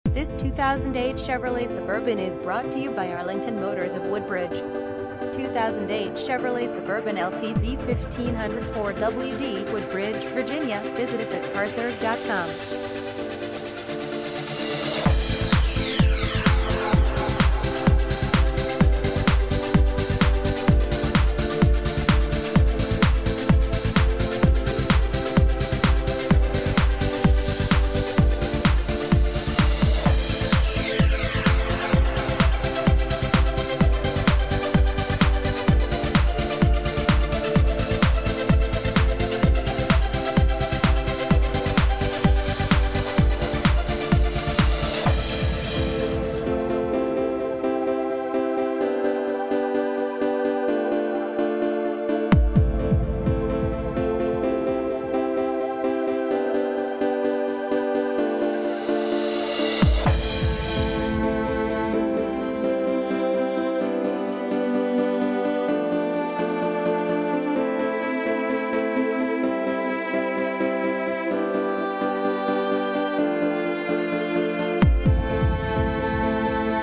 This 2008 Chevrolet Suburban is brought to you by Arlington Motors of Woodbridge. 2008 Chevrolet Suburban LTZ 1504 WD, Woodbridge, Virginia. Visit us at carserve.com.